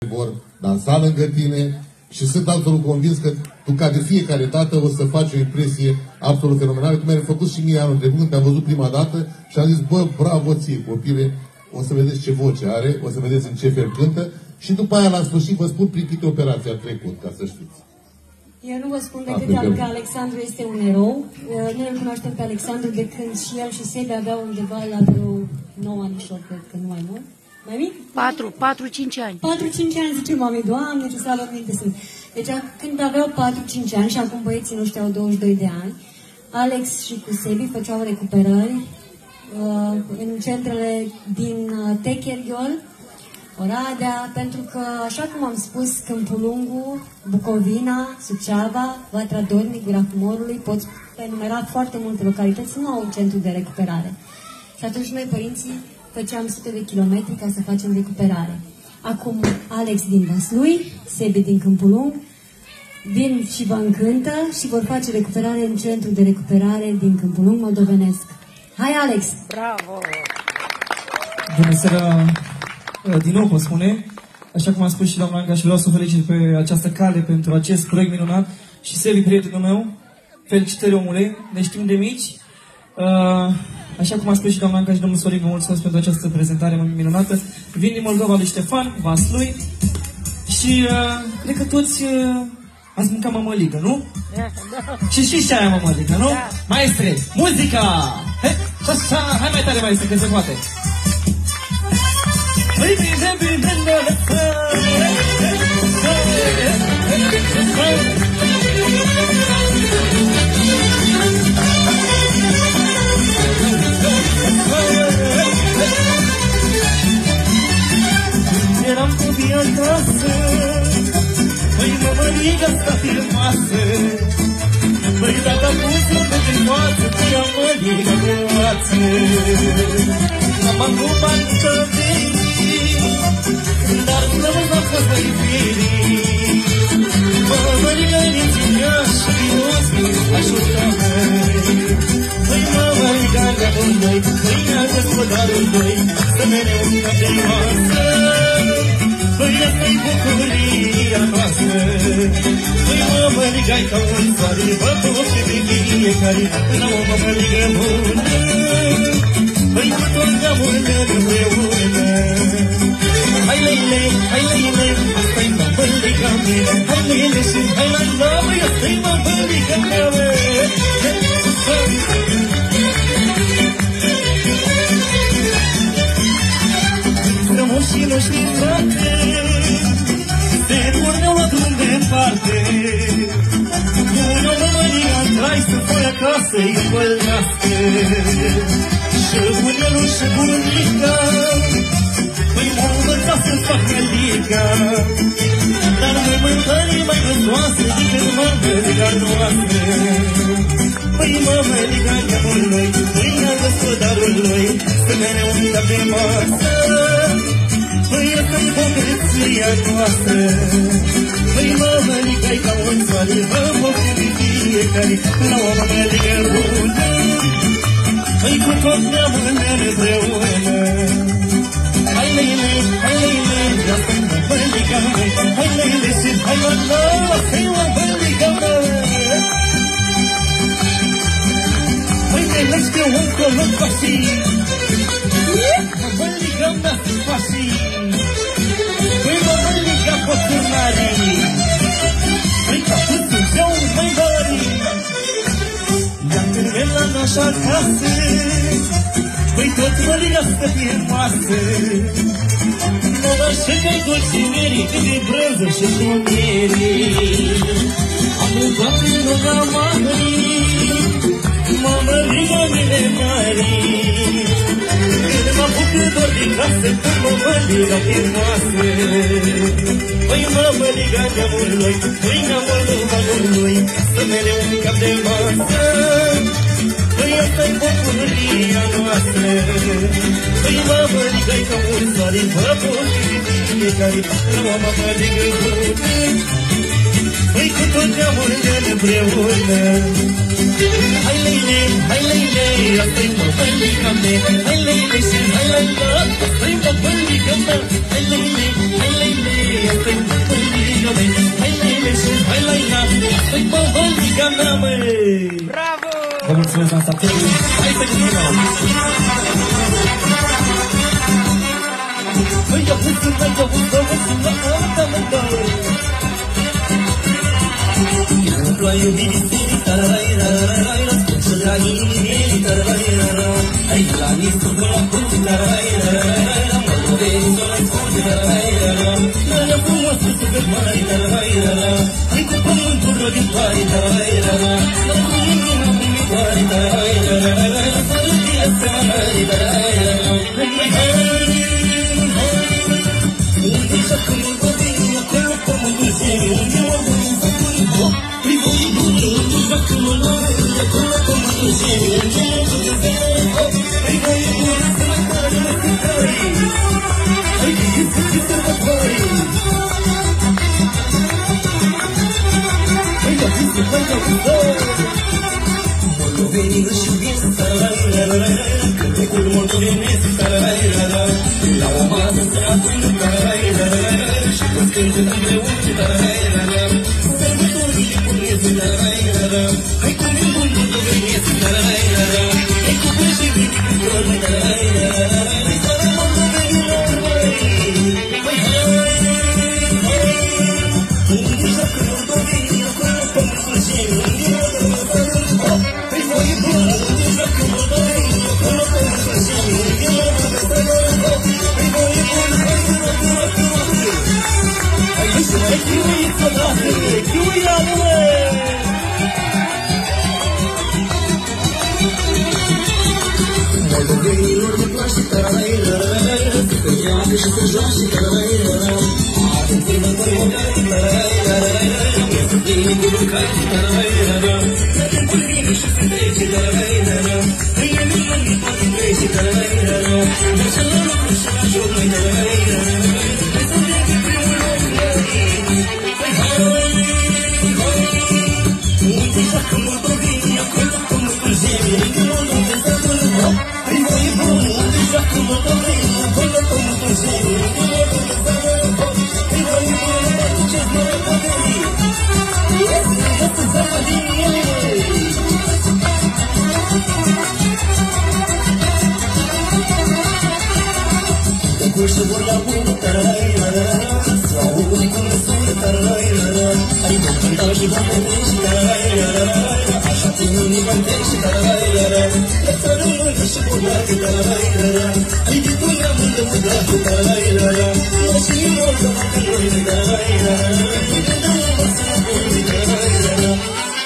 vor dansa lângă tine și sunt absolut convins că tu, ca de fiecare dată, o să faci o impresie absolut fenomenală. Tu mi-ai făcut și mie anul trecut când te-am văzut prima dată și am zis, bă, bravo ție, copile, o să vedeți ce voce are, o să vedeți în ce fel cântă și după aia, la sfârșit, vă spun prin câte operații a trecut, ca să știți. Eu nu vă spun decât că Alexandru este un erou. Noi îl cunoaștem pe Alexandru de când și el și Sebi aveau undeva la vreo 9 anișori, cred că nu mai mult. Mai mic? 4-5 ani. 4-5 ani, zice mami, Doamne, ce slavă minte sunt. Deci când aveau 4-5 ani și acum băieții noștri au 22 de ani, Alex și cu Sebi făceau recuperări în centrele din Techeriol, Oradea, pentru că, așa cum am spus, Câmpul Lungu, Bucovina, Suceava, Vatra Dornic, Gura Humorului, pot enumera foarte multe localități, nu au un centru de recuperare. Și atunci noi, părinții, făceam sute de kilometri ca să facem recuperare. Acum Alex din Vaslui, Sebi din Câmpul Lung, vin și vă încântă și vor face recuperare în centru de recuperare din Câmpul Lung moldovenesc. Hai, Alex! Bravo! Bună seara! Din nou pot spune, așa cum a spus și doamna Anca, și vreau să o felicit pe această cale pentru acest proiect minunat. Și Sebi, prietenul meu, felicitări, omule, ne știm de mici. Așa cum a spus și doamna Anca și domnul Sorin, vă mulțumesc pentru această prezentare minunată. Vin din Moldova lui Ștefan, Vaslui și cred că toți ați mâncat mămăligă, nu? Și ce aia mămăligă, nu? Maestre, muzica! Hai mai tare, maestre, că se poate! Eram copii acasă, măi mămăliga asta filmoasă, măi tata pus-o pe frumoasă, tia măliga frumoasă. Am avut bani să veni, dar nu m-a fost mai fini. Mămăliga din-ținea și minosă, ajută-mă. Măi mămăliga de-a noi, mâinea gospodarul noi, să mereu ca frumoasă. Păi asta-i bucuria noastră. Păi mămăliga-i ca un soare, vă pofte pe fiecare, la o mămăligă bună. Păi cu tot neamul împreună. Hai leile, asta-i mămăliga mea. Hai leile și hai la lamă, asta-i mămăliga mea. Strămoșii noștri, frate, se porneau la drum departe. Pune-o mămăliga în trai să foi acasă-i împălnească. Și bunelul și bunica, păi m-au învățat să fac măliga. Dar noi mâncării mai găsoase decât mămăliga noastră. Păi mămăliga neamului, mâinea gospodarului, să mereu ca pe masă. Păi asta-i bogăția noastră. Păi mămăliga-i ca un soare, vă pofte de fiecare, la o mămăligă bună. Păi cu tot neamul împreună. Hai leile, asta-i mămăliga mea. Hai leile și hai la nouă, asta-i mămăliga mea. Păi te lește un colon pasii, mămăliga mea pasii. Păi mămăliga poturnarii, păi ca puțin și-au mai mari. Ia când merg la nașa acasă, păi tot măliga să fie moasă. Mămă și că-i dulcinerii, cât de brânză și șunierii. Am un toate luna mării, mămăliga mele mari. Când mă bucur doar din casă, cu mămăliga frumoasă. Păi mămăliga neamului, mâinea moldovanului, să mereu în cap de masă. Păi asta-i bucuria noastră. Păi mămăliga-i ca un soare, vă pofte de fiecare, la o mămăligă bună. Păi cu tot neamul împreună. Hai leile, asta-i mămăliga mea. Hai leile și hai la lat, asta-i mămăliga mea. Hai leile, asta-i mea, măi! Bravo! Vă mulțumesc, dansatorii. Hai să continuăm! Măi, eu văd, ploaie iubirii serii, tararaiararai, răspunsul dragii inimii, tararaiararai, aici la nistul până la punct, tararaiararai, la măluveni, s-o mai spune, tararaiararai, la frumos cu suflet mare, tararaiararai, hai cu pământul răditoare, tararaiararai, la lumina umitoare, tararaiararai, la sărătie asemănare, tararaiararai, unde-și acumul copii, acolo pământul serii, unde mă voi să pune foc, la o masă se adună, și cu scânge împreună, sărbătorii punezi, hai cu nebunul tu veniezi, hai cu plăși viitor, hai să rămân cu venilor, hai, unde joacă moldoveni, acolo pământul semii, unde mă hai voi bună, unde joacă moldoveni, acolo pământul semii, unde mă hai voi bună, hai să hai să mai chiuiți odată, chiuia-mă! Moldovenilor de place, tararaiararai, să joacă și să joace, tararaiararai, atunci sărbători mondiale, tararaiararai, este plină cu lucrare, tararaiararai, să te împulvine și să trece, tararaiararai, mâine nu mă mi poate trece, tararaiararai, merge la lucru și la joc, măi, tararaiararai, hai să merge primul loc, unde joacă moldovenii, acolo pământul zemii, unde mă duce să până, hai voi bun, unde joacă moldovenii, acolo pământul zemii, unde mă duce să până, hai voi bun, mă duceți mă răpădării, este zama din ei. Cursul vor la bună, tararaiararai, sau unii cum răsună, tararaiararai, adică cântau și vom petrece, tararaiararai, așa cum unii vom trece, tararaiararai, la țară mână și bogate, tararaiararai, adică tu ne-am îndămândată, tararaiararai, la și în oră mă că noi, tararaiararai, adică dă mă mă să mă buni, tararaiararai,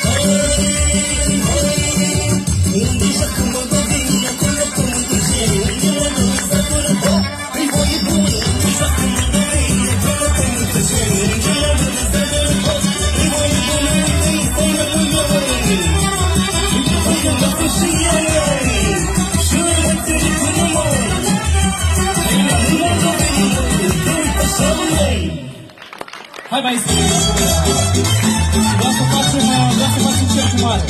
unde joacă moldovenii, acolo pământul zemii, unde mă duc să până, hai voi bună, unde joacă moldovenii, acolo pământul zemii, unde mă duc să până, hai voi bună, unde-i până mâine, hai că bate și ei, și noi mă ține până mori, hai la moldovenilor, dă-i pe șalul ei. Hai mai zi! Vreau să facem cercul mare.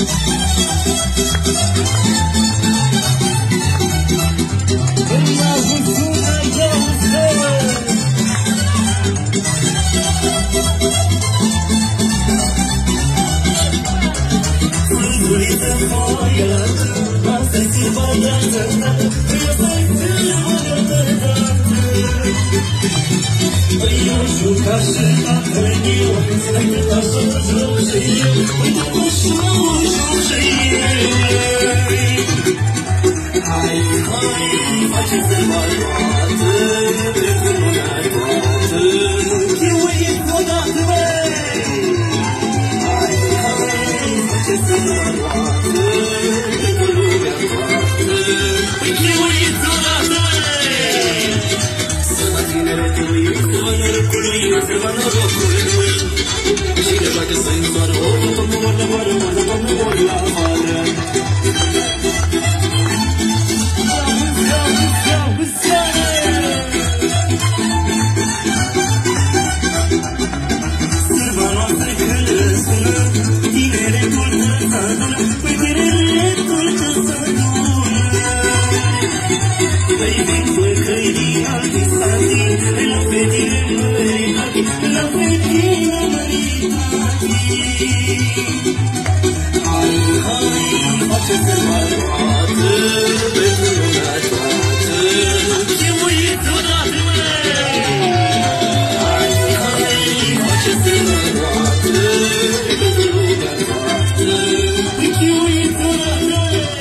face să mă roată pentru lumea toată. Chimuit odată, măi! Hai, face să mă roată pentru lumea toată. Chimuit odată,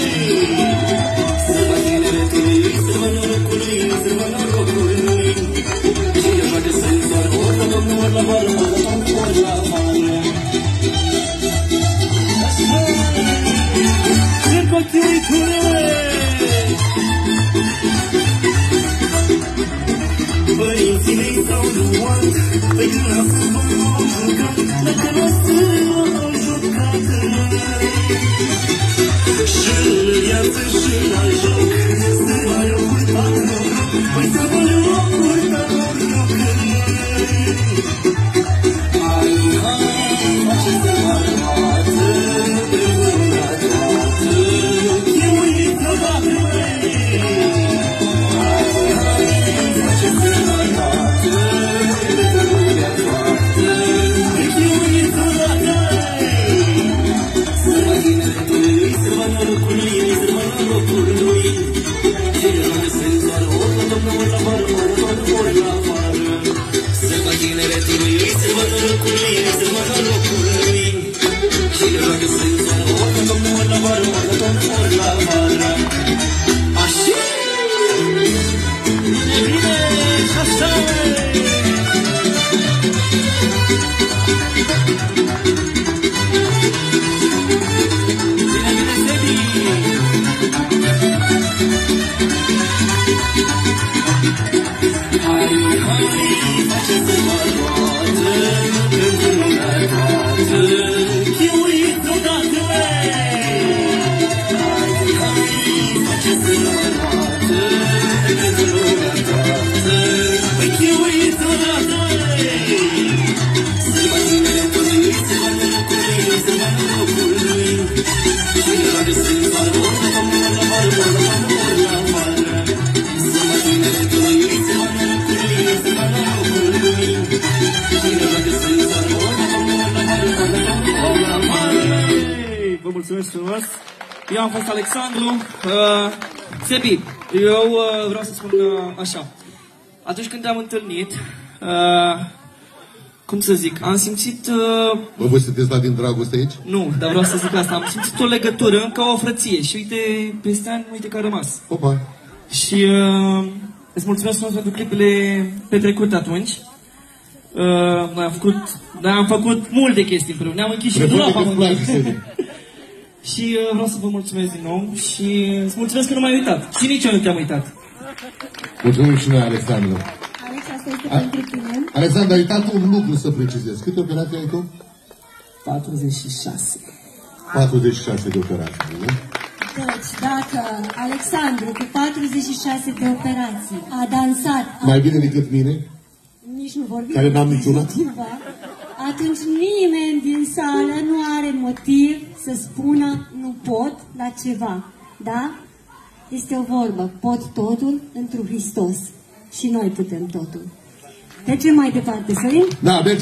să mă tineretului, să mă norocului, să mă norocului. Cine face să-i doar ori la domnul, ori la vară, ori la vară. Părinții mei s-au luat pe când la fotbal m-au jucat, dacă la stână m-au jucat. Și în viață și la joc să mai o purtat noroc, păi să mă o purtat noroc. Hai, hai, face să mă roată pentru lumea toată. Chimuit odată, măi! Hai, hai, face să mă roată pentru lumea toată. Chimuit odată, să mă tineretului, să mă norocului, să mă norocului. Cine roagă să-i doar ori la domnul, ori la vară, ori la vară. Să mă tineretului, să mă norocului, să mă norocului. Cine roagă să-i doar ori la domnul, ori la vară, ori la vară. Așa! Bine, bine, și așa! Bine, bine, Sebi! Hai, hai, face să mă roată pentru lumea toată. Chimuit odată, măi! Hai, hai, face să mă roată pentru lumea toată. Chimuit odată, măi! Să mă tineretului, să mă norocului, să mă norocului. Cine roagă să-i doar ori la domnul, ori la vară, ori la vară. Să mă tineretului, să mă norocului, să mă norocului. Cine roagă să-i doar ori la domnul, ori la vară, ori la vară. Vă mulțumesc frumos. Eu am fost Alexandru. Sebi, eu vreau să spun așa. Atunci când te-am întâlnit, cum să zic, am simțit... Bă, voi sunteți la din dragoste aici? Nu, dar vreau să zic asta. Am simțit o legătură ca o frăție. Și uite, peste ani, uite că a rămas. Opa! Și îți mulțumesc frumos pentru clipele petrecute atunci. Noi am făcut multe chestii împreună. Ne-am închis și dulap amândoi. Și vreau să vă mulțumesc din nou și îți mulțumesc că nu m-ai uitat. Și nici eu nu te-am uitat. Mulțumim și noi, Alexandru. Alex, asta este pentru tine. Alexandru, ai uitat un lucru să precizez. Câte operații ai tu? 46. 46 de operații, nu? Deci, dacă Alexandru, cu 46 de operații, a dansat... Mai bine decât mine? Nici nu vorbim. Care n-am niciuna? Atunci nimeni din sală nu are motiv să spună nu pot la ceva. Da? Este o vorbă. Pot totul întru Hristos. Și noi putem totul. Trecem mai departe, Sorin? Da,